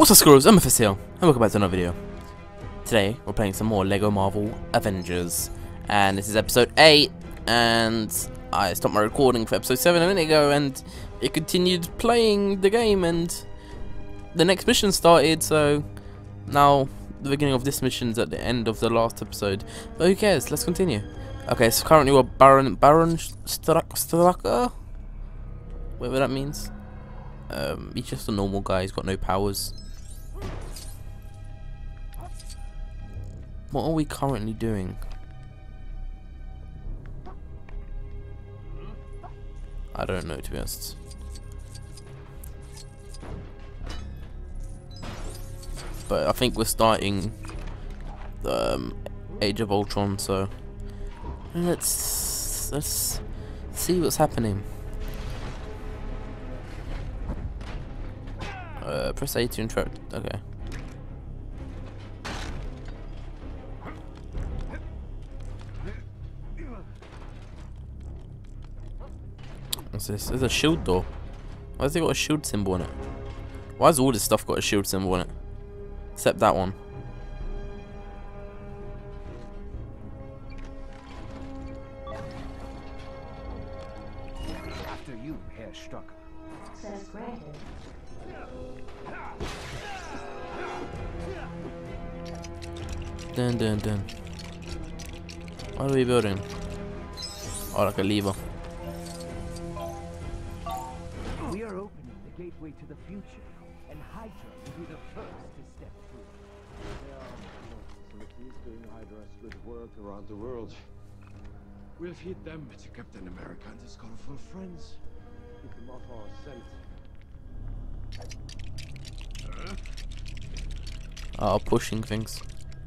What's up, Squirrels? I'm Mephisto, and welcome back to another video. Today, we're playing some more LEGO Marvel Avengers, and this is episode 8, and I stopped my recording for episode 7 a minute ago, and it continued playing the game, and the next mission started, so now the beginning of this mission is at the end of the last episode, but who cares, let's continue. Okay, so currently we're Baron Strucker, whatever that means. He's just a normal guy, he's got no powers. What are we currently doing? I don't know, to be honest. But I think we're starting the Age of Ultron, so let's see what's happening. Press A to interact. Okay. What's this? There's a shield door. Why has it got a shield symbol on it? Why has all this stuff got a shield symbol on it? Except that one. After you, Herr Strucker. Access granted. Dun dun dun. What are we building? Oh, like a lever. We are opening the gateway to the future, and Hydra will be the first to step through. There are facilities doing Hydra's good work around the world. We'll feed them to Captain America and his colorful friends. Keep them off our scent. Oh, pushing things.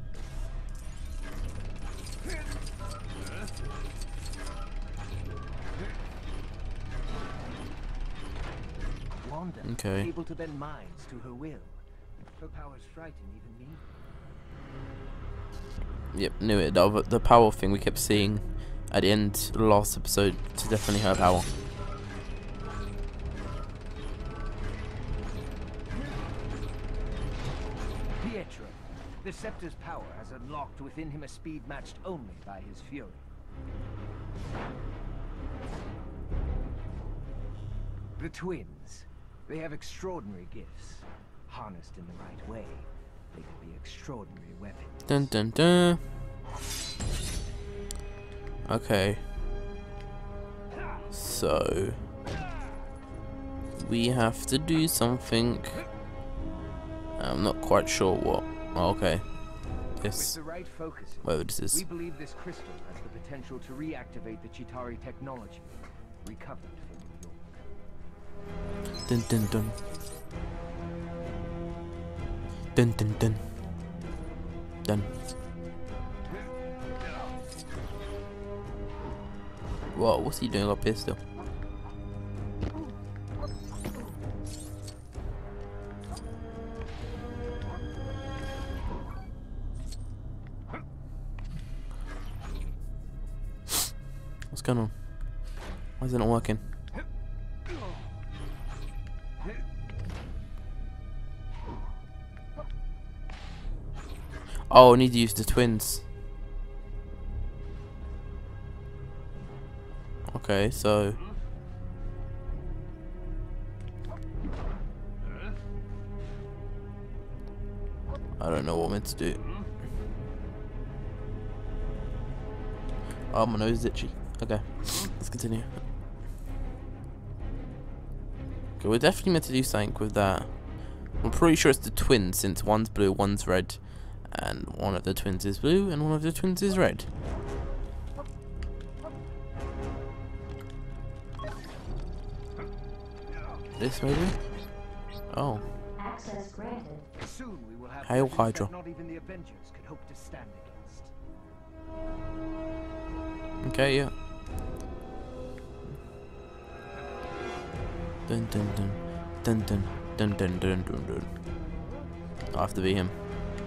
Wanda Okay. is able to bend minds to her will. Her powers frighten even me. Yep, knew it. The power thing we kept seeing at the end of the last episode is definitely her power. Pietro, the Scepter's power has unlocked within him a speed matched only by his fury. The twins. They have extraordinary gifts. Harnessed in the right way, they could be extraordinary weapons. Dun dun dun. Okay. So we have to do something. I'm not quite sure what. Oh, okay. With This. the right focus, Whatever this we is. believe this crystal has the potential to reactivate the Chitauri technology recovered from New York. Dun dun dun. Dun dun dun. Dun. Whoa, what's he doing up here still? What's going on? Why is it not working? Oh, I need to use the twins. Okay, so I don't know what I'm meant to do. Oh, my nose is itchy. Okay, let's continue. Okay, we're definitely meant to do something with that. I'm pretty sure it's the twins, since one's blue, one's red, and one of the twins is blue, and one of the twins is red. This maybe? Oh. Access granted. Soon we will have Hail weapons Hydra. that not even the Avengers could hope to stand against. Okay, yeah. Dun dun dun dun dun dun dun dun dun dun. I have to be him.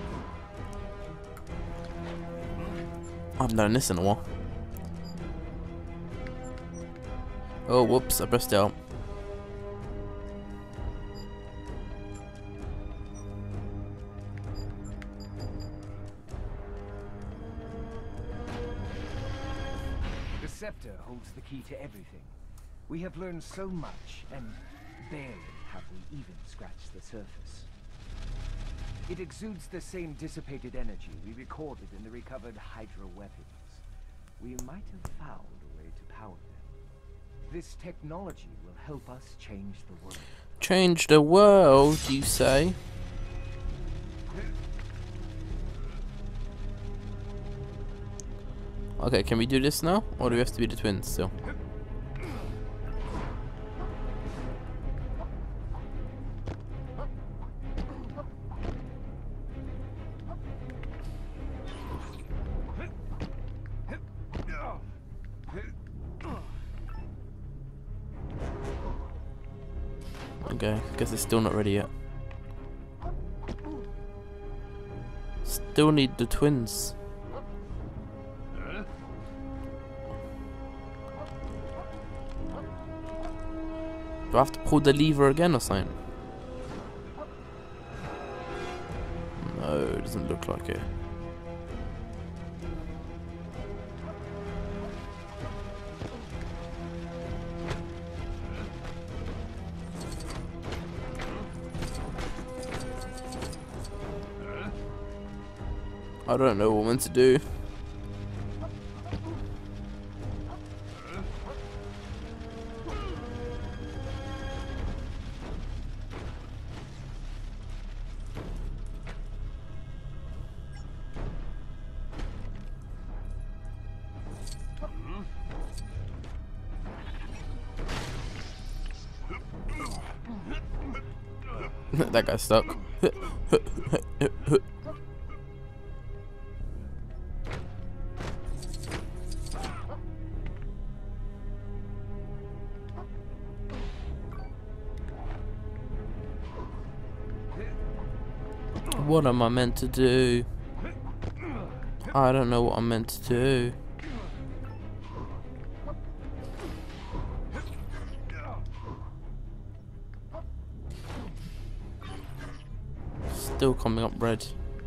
I haven't done this in a while. Oh, whoops, I pressed out. scepter holds the key to everything. We have learned so much, and barely have we even scratched the surface. It exudes the same dissipated energy we recorded in the recovered Hydra weapons. We might have found a way to power them. This technology will help us change the world. Change the world, you say? Okay, can we do this now? Or do we have to be the twins still? Okay, I guess it's still not ready yet. Still need the twins. Do I have to pull the lever again or something? No, it doesn't look like it. I don't know what I'm meant to do. That guy's stuck. What am I meant to do? I don't know what I'm meant to do. Still coming up red.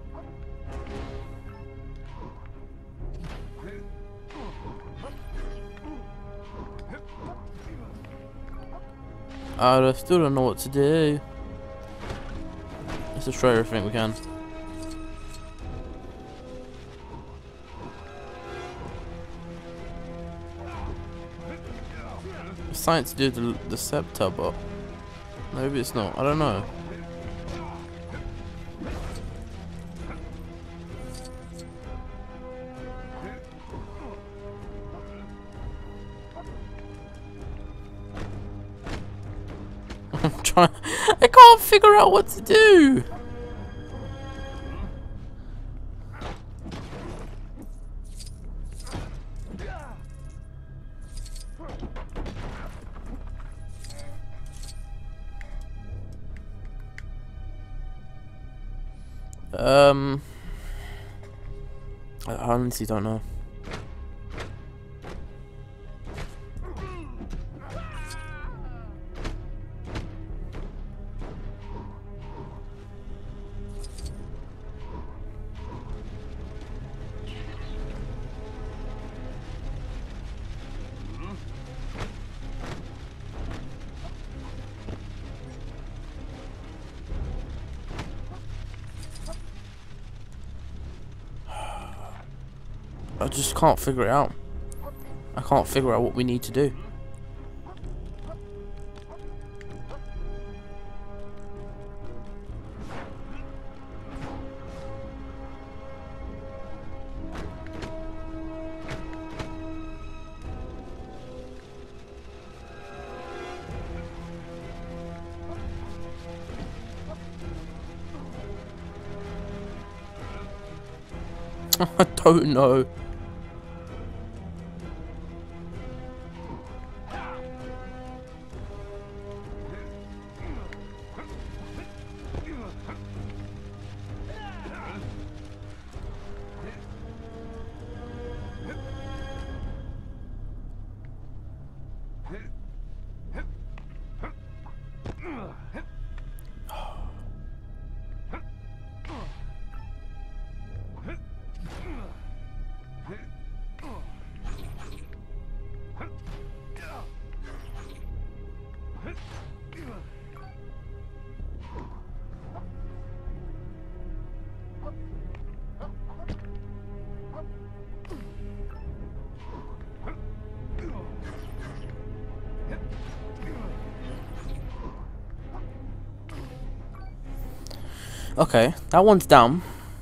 I still don't know what to do. Let's destroy everything we can. It's science to do the scepter, but maybe it's not. I don't know. I'm trying. I can't figure out what to do. I honestly don't know. I just can't figure it out. I can't figure out what we need to do. I don't know. Okay, that one's down.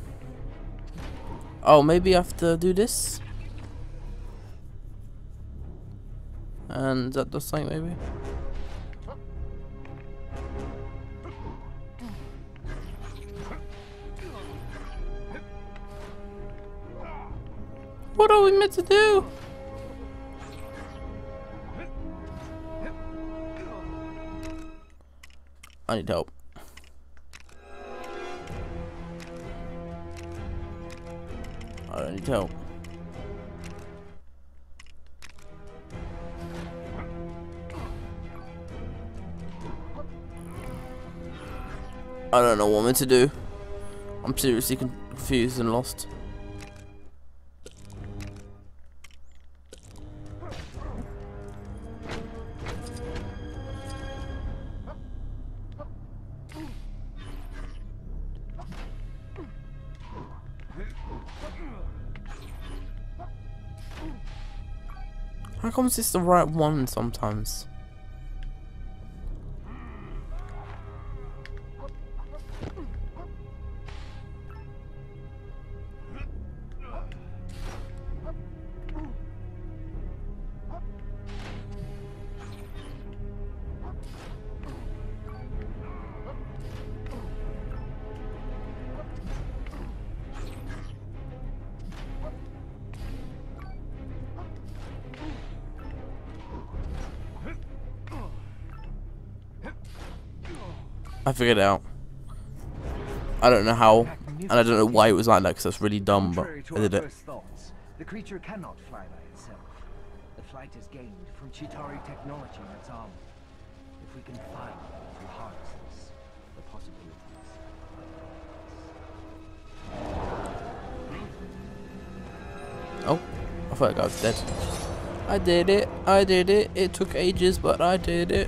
Oh, maybe I have to do this? And that does something, maybe? What are we meant to do? I need help. I need help. I don't know what I'm meant to do. I'm seriously confused and lost. How come it's the right one sometimes? I figured it out. I don't know how, and I don't know why it was like that, because that's really dumb, but I did it. Thoughts, the creature cannot fly by itself. The flight is gained from Chitauri technology in its armor. If we can find a way to harness this, the possibilities are endless. Oh, I thought that guy was dead. I did it. I did it. It took ages, but I did it.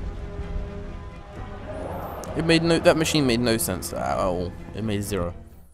It made no. That machine made no sense at all. It made zero.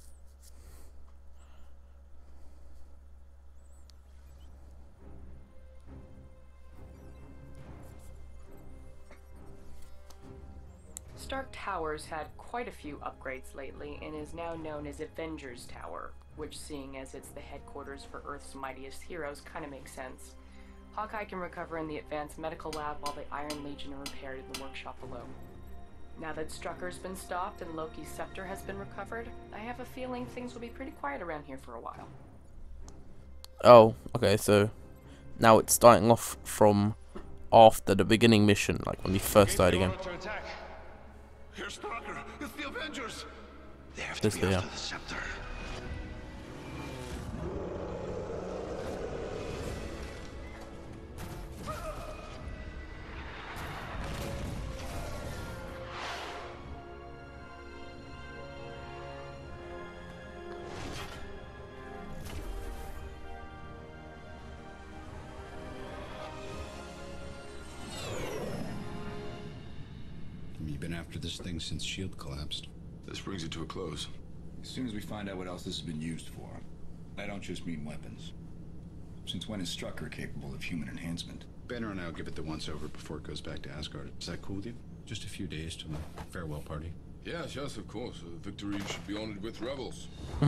Stark Tower's had quite a few upgrades lately and is now known as Avengers Tower, which, seeing as it's the headquarters for Earth's mightiest heroes, kind of makes sense. Hawkeye can recover in the advanced medical lab while the Iron Legion are repaired in the workshop below. Now that Strucker's been stopped and Loki's scepter has been recovered, I have a feeling things will be pretty quiet around here for a while. Oh, okay, so now it's starting off from after the beginning mission, like when we first started again. Here's Strucker. It's the Avengers. They have This to be way, after yeah. the scepter. You've been after this thing since S.H.I.E.L.D. collapsed. This brings it to a close. As soon as we find out what else this has been used for. I don't just mean weapons. Since when is Strucker capable of human enhancement? Banner and I'll give it the once-over before it goes back to Asgard. Is that cool with you? Just a few days to the farewell party. Yes, of course. Victory should be honored with rebels.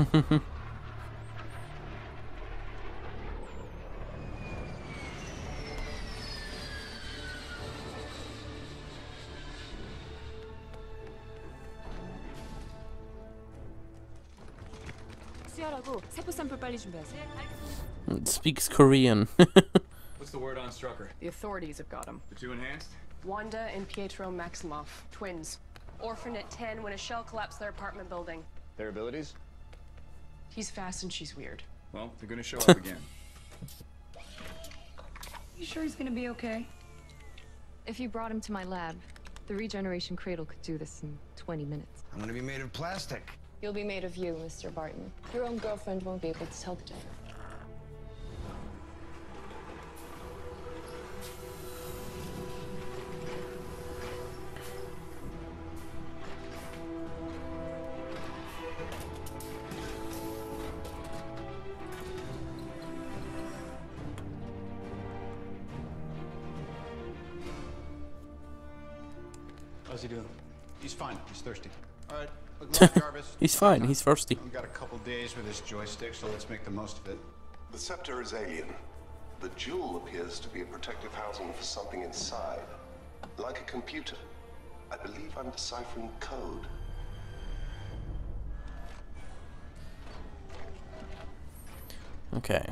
It speaks Korean. What's the word on Strucker? The authorities have got him. The two enhanced? Wanda and Pietro Maximoff, twins. Orphaned at 10 when a shell collapsed their apartment building. Their abilities? He's fast and she's weird. Well, they're gonna show up again. You sure he's gonna be okay? If you brought him to my lab, the regeneration cradle could do this in 20 minutes. I'm gonna be made of plastic. You'll be made of you, Mr. Barton. Your own girlfriend won't be able to tell the difference. How's he doing? He's fine. He's thirsty. All right. Look, Lord Jarvis, He's fine. He's thirsty. We've got a couple days with this joystick, so let's make the most of it. The scepter is alien. The jewel appears to be a protective housing for something inside. Like a computer. I believe I'm deciphering code. Okay.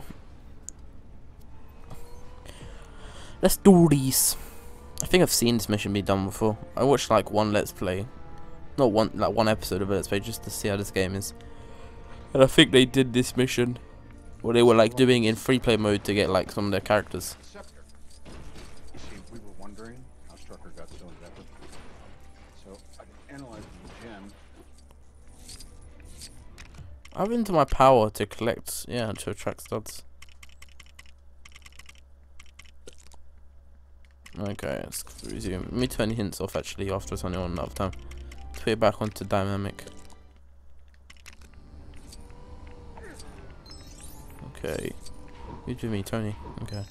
Let's do these. I think I've seen this mission be done before. I watched like one Let's Play. Not one, like one episode of a Let's Play just to see how this game is. And I think they did this mission. Or they were like doing in free play mode to get like some of their characters. You see, we were wondering how Strucker got so invested. So I analyzed the gem. I've into my power to collect, yeah, to attract studs. Okay, let's resume. Let me turn hints off actually after turning on another time. Let's put it back onto dynamic. Okay. You do me, Tony. Okay.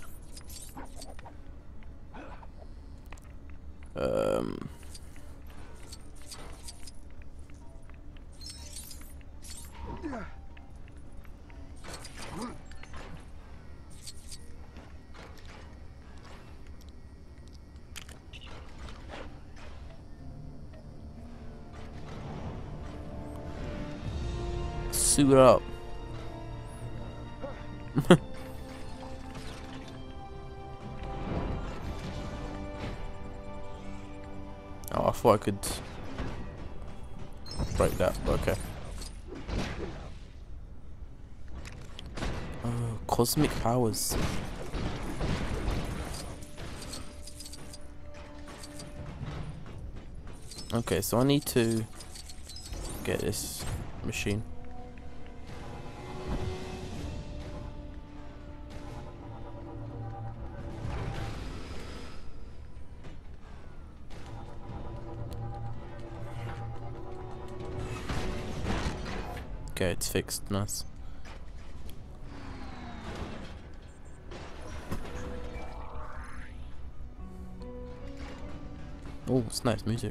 Suit up. Oh, I thought I could break that, but okay. Oh, cosmic powers. Okay, so I need to get this machine. Okay, it's fixed. Nice. Oh, it's nice music.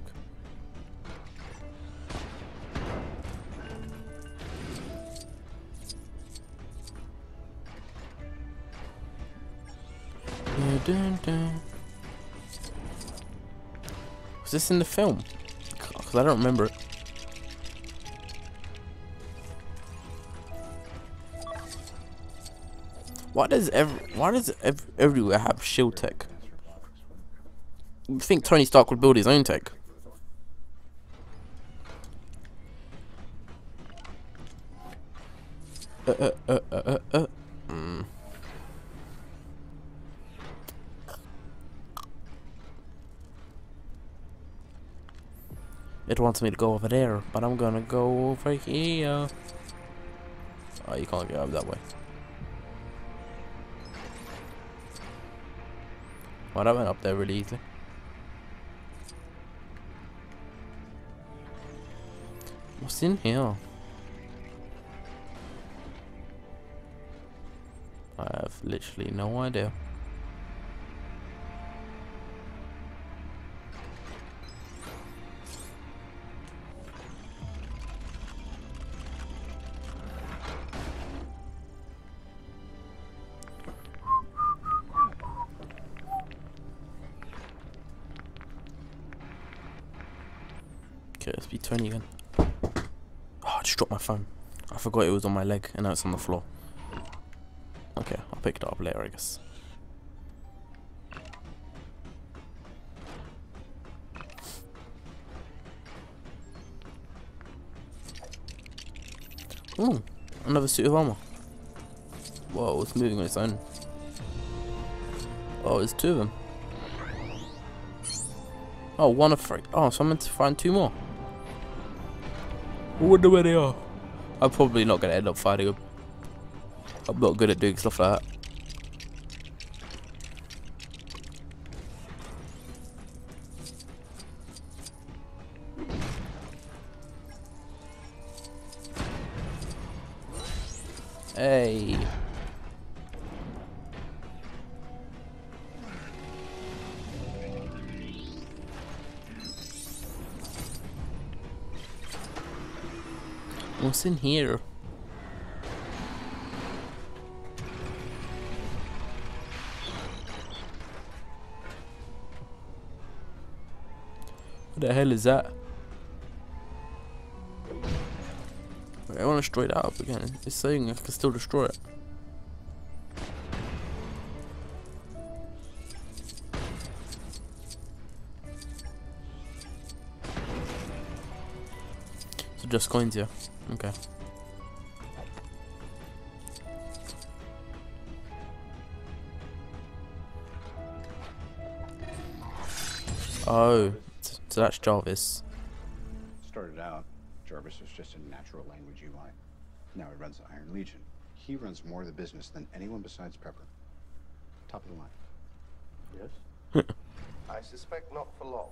Dun, dun. Was this in the film? Because I don't remember it. Why does everywhere have shield tech? You think Tony Stark would build his own tech? It wants me to go over there, but I'm gonna go over here. Oh, you can't get over that way. Well, that went up there really easily. What's in here? I have literally no idea. Okay, let's be 20 again. Oh, I just dropped my phone. I forgot it was on my leg and now it's on the floor. Okay, I'll pick it up later, I guess. Ooh, another suit of armor. Whoa, it's moving on its own. Oh, there's two of them. Oh, one of three. Oh, so I'm meant to find two more. I wonder where they are. I'm probably not going to end up finding them. I'm not good at doing stuff like that. Hey. What's in here? What the hell is that? Wait, I want to destroy that up again. It's saying I can still destroy it. So just coins, yeah. Okay. Oh, so that's Jarvis. Started out, Jarvis was just a natural language UI. Now he runs the Iron Legion. He runs more of the business than anyone besides Pepper. Top of the line. Yes? I suspect not for long.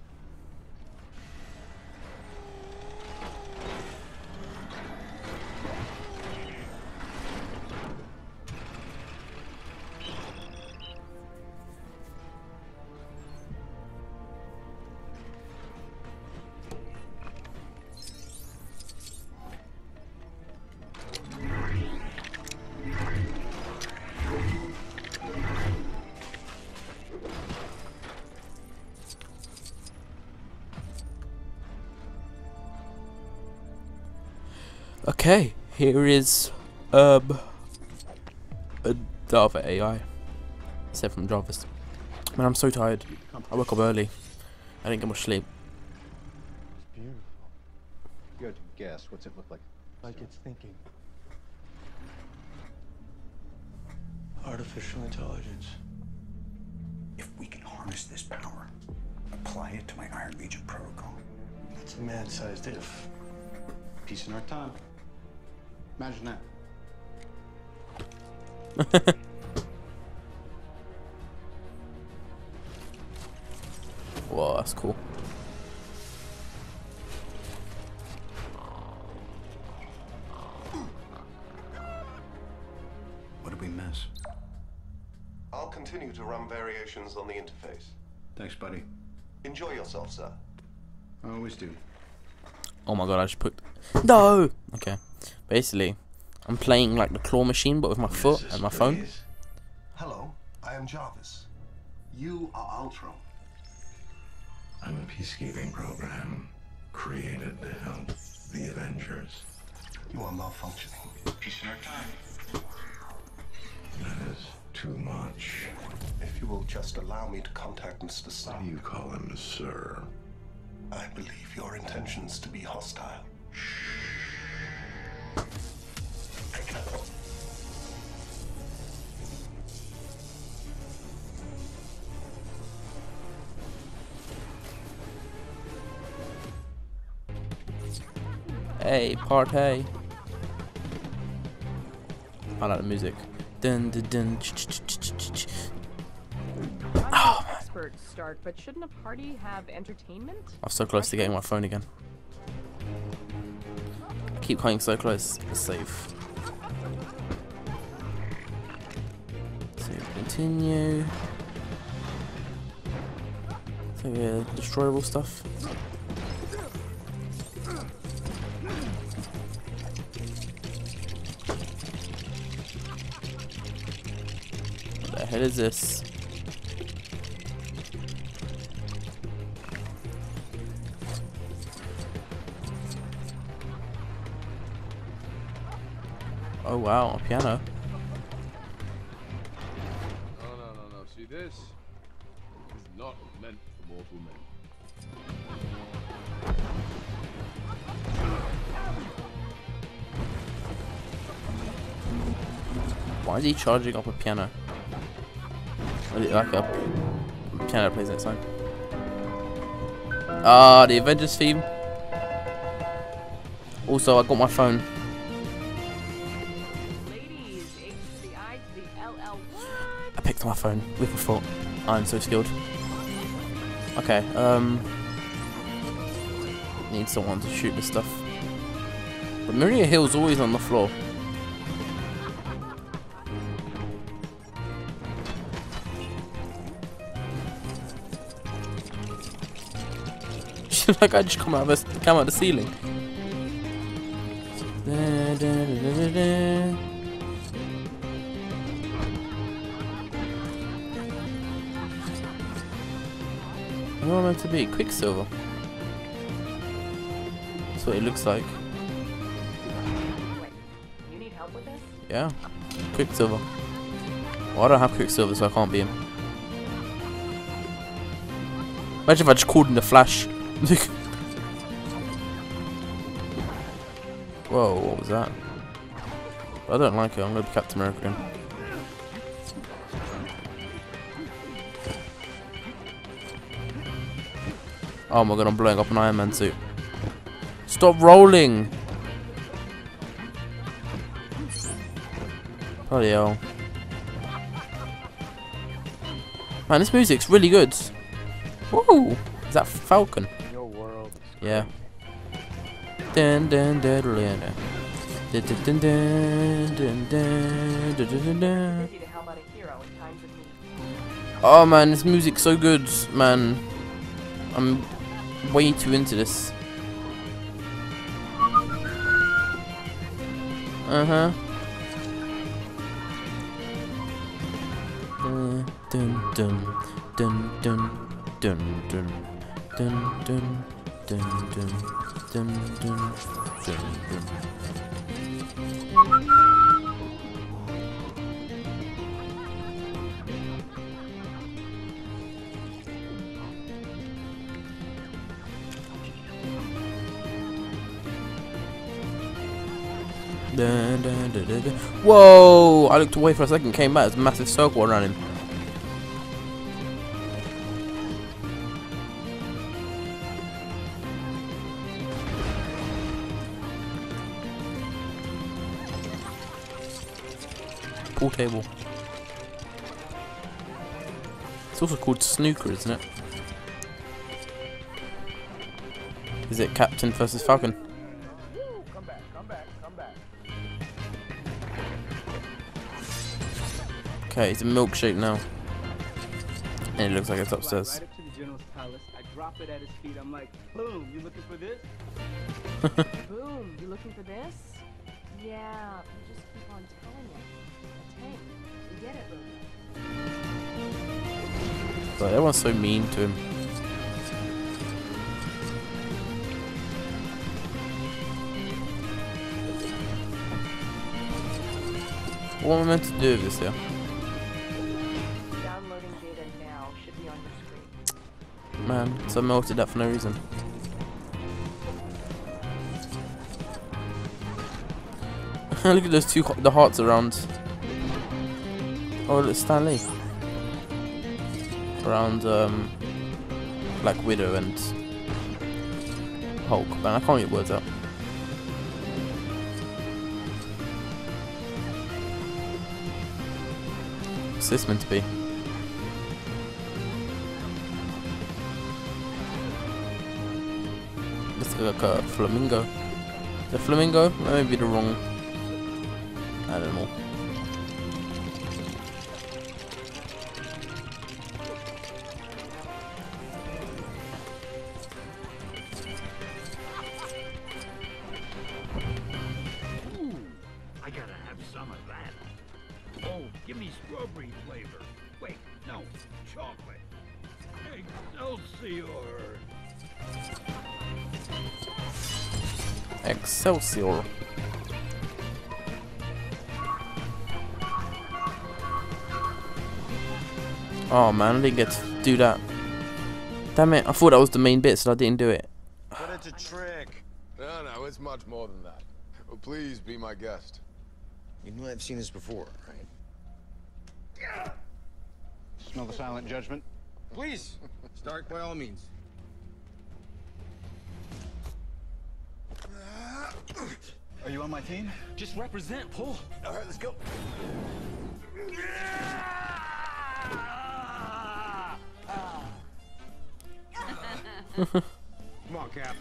Okay, here is the other AI. Except from Jarvis. Man, I'm so tired. I woke up early. I didn't get much sleep. It's beautiful. You had to guess, what's it look like? Like it's thinking. Artificial intelligence. If we can harness this power, apply it to my Iron Legion protocol. That's a man-sized if. Peace in our time. Imagine that. Whoa, that's cool. What did we miss? I'll continue to run variations on the interface. Thanks, buddy. Enjoy yourself, sir. I always do. Oh my god, I just put... No! Okay. Basically, I'm playing like the claw machine, but with my foot and my phone. Hello, I am Jarvis. You are Ultron. I'm a peacekeeping program created to help the Avengers. You are malfunctioning. Peace in our time. That is too much. If you will just allow me to contact Mr. Stark. Why do you call him Sir? I believe your intentions to be hostile. Hey, party. I like the music. Dun dun dun. I'm no expert, Stark, but shouldn't a party have entertainment? I'm so close to getting my phone again. I keep coming so close. It's safe. So continue. So yeah, destroyable stuff. What the hell is this? Oh wow, a piano. No. See, this is not meant for mortal men. Why is he charging up a piano? Is it like a piano that plays outside? Ah, the Avengers theme. Also, I got my phone. I picked up my phone with a foot. I'm so skilled. Okay, need someone to shoot this stuff. But Maria Hill's always on the floor. Like I just came out of the ceiling. Who am I meant to be? Quicksilver. That's what it looks like. Wait, you need help with this? Yeah. Quicksilver. Well, I don't have Quicksilver, so I can't be him. Imagine if I just called him the Flash. Whoa, what was that? I don't like it. I'm gonna be Captain America again. Oh my god, I'm blowing up an Iron Man suit. Stop rolling! Bloody hell. Man, this music's really good. Woo! Is that Falcon? Your world. Yeah. Dun dun dun dun dun dun dun dun dun dun dun. Oh man, this music's so good, man. I'm way too into this. Uh-huh. Dun dun dun dun dun dun dun dun dun dun dun dun dun. Dun, dun, dun, dun, dun. Whoa! I looked away for a second, came back. There's a massive circle around him. Pool table. It's also called snooker, isn't it? Is it Captain versus Falcon? Okay, it's a milkshake now. And it looks like it's upstairs. Right up to the general's palace. I drop it at his feet. I'm like, boom, you looking for this? Boom, you looking for this? Yeah, you just keep on telling it. A tank. You get it, Ruby. But everyone's so mean to him. What am I meant to do with this here? Downloading data now should be on your screen. Man, so I melted that for no reason. Look at those two, the hearts around. Oh, look, Stan Lee. Around Black Widow and Hulk. Man, I can't get words out. What's this meant to be? This looks like a flamingo. The flamingo? That may be the wrong animal. Ooh, I gotta have some of that. Oh, give me strawberry flavor. Wait, no, chocolate. Excelsior. Excelsior. Oh man, I didn't get to do that. Damn it, I thought that was the main bit, so I didn't do it. But it's a trick. No, it's much more than that. Oh, please be my guest. You know I've seen this before, right? Smell the silent judgment? Please, Stark, by all means. Are you on my team? Just represent, pull. All right, let's go. Come on, Cap.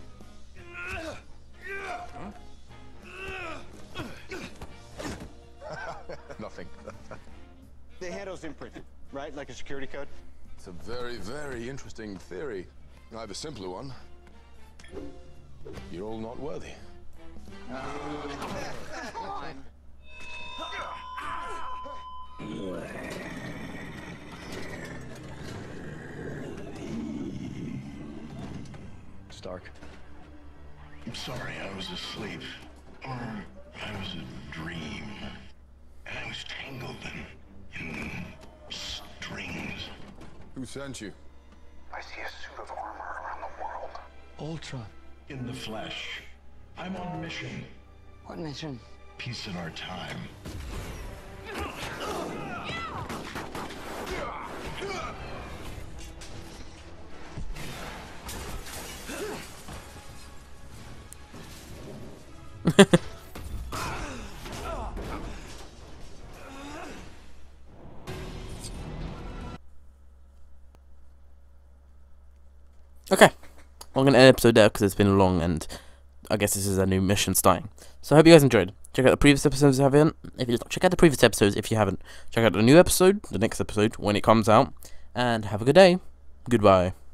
Nothing. The handle's imprinted, right? Like a security code? It's a very, very interesting theory. I have a simpler one. You're all not worthy. Stark. I'm sorry, I was asleep. Or I was a dream. And I was tangled in strings. Who sent you? I see a suit of armor around the world. Ultra. In the flesh. I'm on a mission. What mission? Peace in our time. Okay, I'm going to end the episode there because it's been long and I guess this is a new mission starting. So I hope you guys enjoyed. Check out the previous episodes if you haven't. Check out the previous episodes if you haven't. Check out the new episode, the next episode, when it comes out. And have a good day. Goodbye.